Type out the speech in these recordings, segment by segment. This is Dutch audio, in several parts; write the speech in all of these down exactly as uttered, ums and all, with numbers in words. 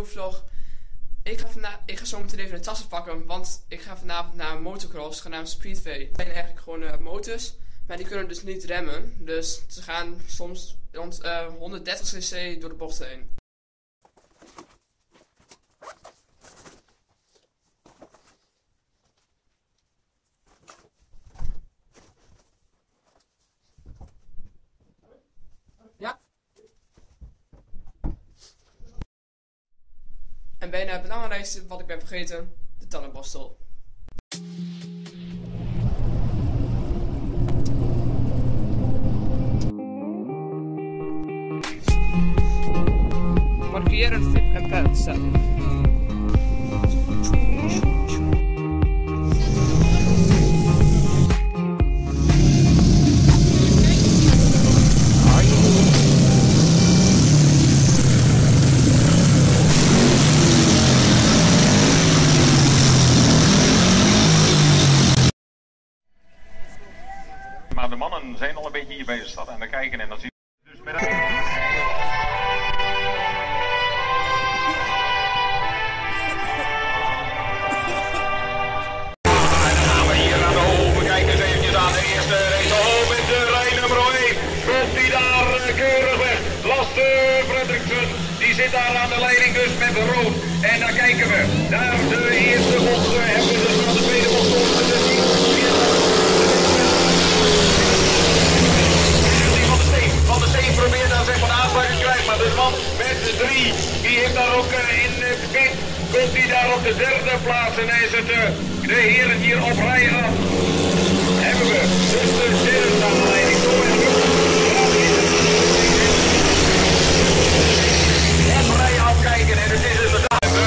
nieuwe vlog. Ik ga, vana ik ga zo meteen even de tassen pakken, want ik ga vanavond naar een motocross genaamd Speedway. Het zijn eigenlijk gewoon uh, motors, maar die kunnen dus niet remmen. Dus ze gaan soms rond uh, honderddertig cc door de bocht heen. Ja. En bijna het belangrijkste wat ik ben vergeten, de tandenborstel. Markeren, flip en pad zetten. Maar de mannen zijn al een beetje hier bij de stad aan het kijken en dan zien we dus met een... Die zit daar aan de leiding dus met rood. En daar kijken we. Daar de eerste bocht hebben we dus van de tweede bocht over de team. Van de Steen. Van de Steen probeert daar zeg maar de aansluiting te krijgen. Maar de man met de drie, die heeft daar ook uh, in het pit. Komt hij daar op de derde plaats. En dan is het uh, de heren hier op rij af. Hebben we dus de derde aan de leiding. Zo en zo. Kijken en het is inderdaad. Uh,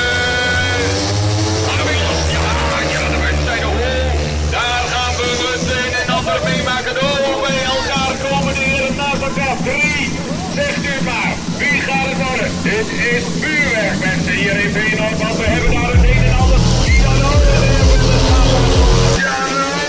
ja, ja, de mensen zijn er hoog. Daar gaan we het een en ander meemaken. Oh, bij elkaar komen de heren naast elkaar. Drie, zegt u maar. Wie gaat het worden? Dit is vuurwerk, mensen. Hier in Feyenoord, want we hebben daar het een en ander. Die dan ook weer hebben de straat. Ja,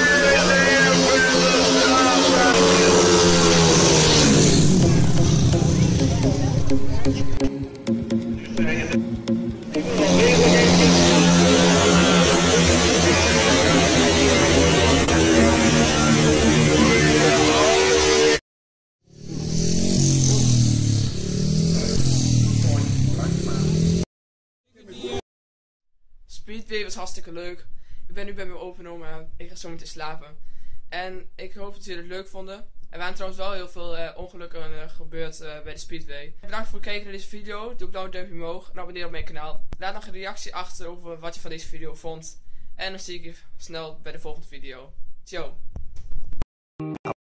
Speedway was hartstikke leuk. Ik ben nu bij mijn open oma. Ik ga zo meteen slapen. En ik hoop dat jullie het leuk vonden. Er waren trouwens wel heel veel uh, ongelukken uh, gebeurd uh, bij de Speedway. Bedankt voor het kijken naar deze video. Doe blauw duimpje omhoog en abonneer op mijn kanaal. Laat nog een reactie achter over wat je van deze video vond. En dan zie ik je snel bij de volgende video. Ciao.